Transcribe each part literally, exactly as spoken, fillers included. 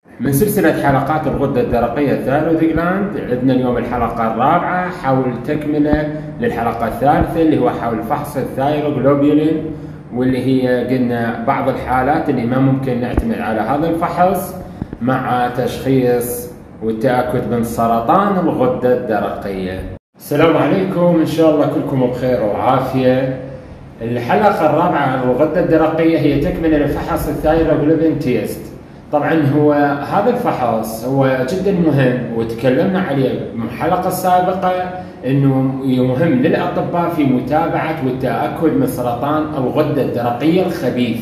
من سلسلة حلقات الغدة الدرقية الثايرويد جلاند، عندنا اليوم الحلقة الرابعة حول تكملة للحلقة الثالثة اللي هو حول فحص الثايروغلوبولين، واللي هي قلنا بعض الحالات اللي ما ممكن نعتمد على هذا الفحص مع تشخيص والتأكد من سرطان الغدة الدرقية. السلام عليكم، إن شاء الله كلكم بخير وعافية. الحلقة الرابعة عن الغدة الدرقية هي تكملة لفحص الثايروغلوبولين تيست. طبعا هو هذا الفحص هو جدا مهم وتكلمنا عليه بالحلقة السابقة انه مهم للاطباء في متابعة والتأكد من سرطان الغدة الدرقية الخبيث،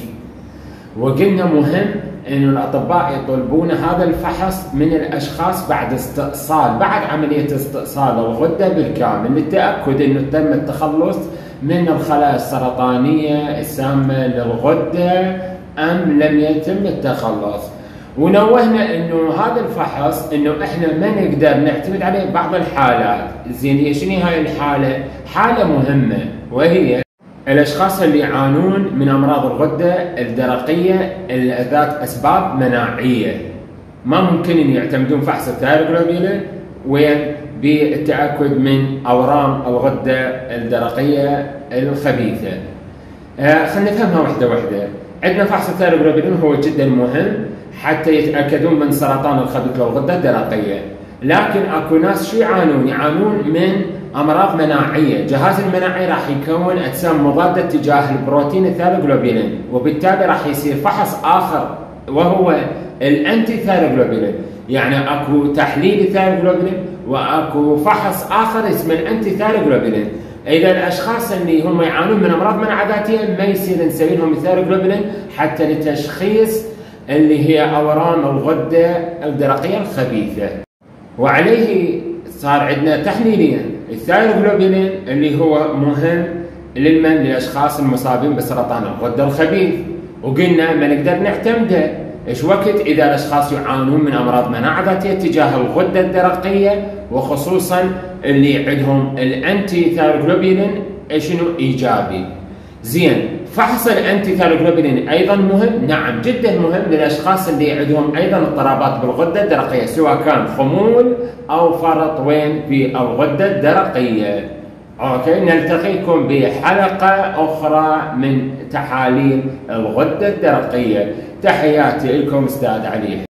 وقلنا مهم انه الاطباء يطلبون هذا الفحص من الاشخاص بعد استئصال بعد عملية استئصال الغدة بالكامل للتأكد انه تم التخلص من الخلايا السرطانية السامة للغدة أم لم يتم التخلص. ونوهنا انه هذا الفحص انه احنا ما نقدر نعتمد عليه بعض الحالات. زين، هي شنو هاي الحالة؟ حالة مهمة، وهي الاشخاص اللي يعانون من امراض الغدة الدرقية ذات اسباب مناعية، ما ممكن ان يعتمدون فحص الثايروغلوبولين وين بالتأكد من اورام الغدة الدرقية الخبيثة. آه خلينا نفهمها واحدة واحدة. عندنا فحص الثايروغلوبولين هو جدا مهم حتى يتأكدون من سرطان الخبيث للغدة الدرقية، لكن اكو ناس شو يعانون؟ يعانون من امراض مناعية، جهاز المناعي راح يكون اجسام مضادة تجاه البروتين الثايروغلوبولين، وبالتالي راح يصير فحص اخر وهو الانتي ثايروغلوبولين. يعني اكو تحليل ثايروغلوبولين واكو فحص اخر اسمه الانتي ثايروغلوبولين. اذا الاشخاص اللي هم يعانون من امراض مناعة ذاتية ما يصير نسوي لهم الثايروغلوبولين حتى لتشخيص اللي هي اورام الغدة الدرقية الخبيثة. وعليه صار عندنا تحليلين، الثايروغلوبولين اللي هو مهم للمن للاشخاص المصابين بسرطان الغدة الخبيث، وقلنا ما نقدر نعتمده ايش وقت اذا الاشخاص يعانون من امراض مناعة ذاتية تجاه الغدة الدرقية، وخصوصا اللي عندهم الانتي ثايروغلوبولين شنو ايجابي. زين، فحص الانتي ثايروغلوبولين ايضا مهم، نعم جدا مهم للاشخاص اللي عندهم ايضا اضطرابات بالغده الدرقيه، سواء كان خمول او فرط وين في الغده الدرقيه. اوكي، نلتقيكم بحلقه اخرى من تحاليل الغده الدرقيه. تحياتي لكم استاذ علي.